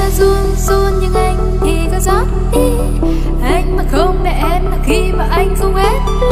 mưa run run nhưng anh thì có rót đi. Anh mà không để em là khi mà anh không hết.